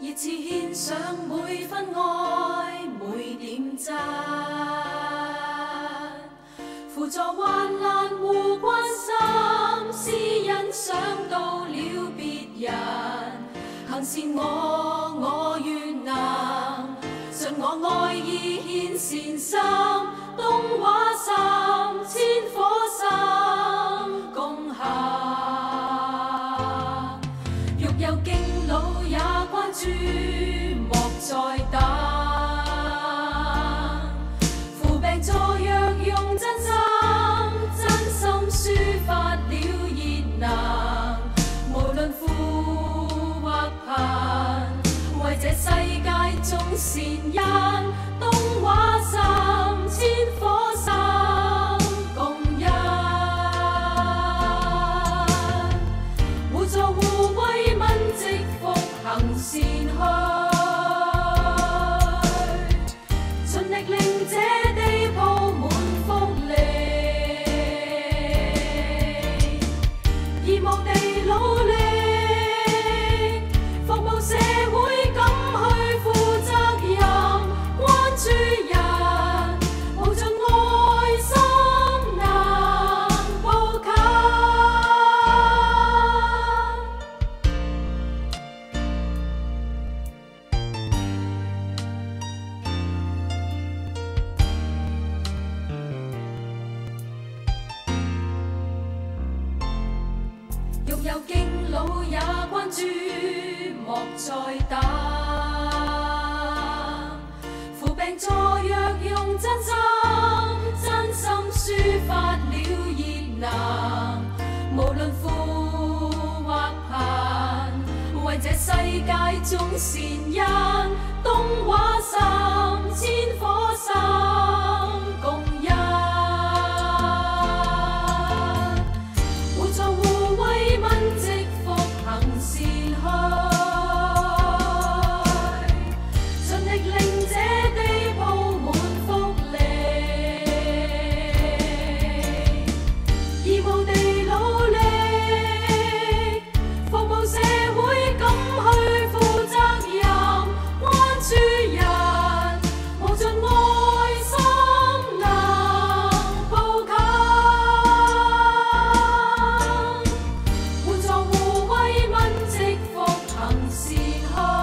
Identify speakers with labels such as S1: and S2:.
S1: 熱切獻上每分愛，每點真，輔助患難互關心，施恩想到了別人，行善我願能，盡我愛意獻善心，東畫心，千顆心共行，欲有敬老也關注，莫再等，扶病助弱用真心，真心抒發了熱能，無論富或貧，為這世界種善因，東畫心，千顆心共欣，互助互慰問積福行善去。 令這地鋪滿福利，義務地努力，服務社會，敢去負責任，關注人，無盡愛心能報給。欲有敬老也關注，莫再等，扶病助弱用真心，真心抒發了熱能，無論富或貧，為這世界種善因，東畫心，千顆心共欣。 行善去。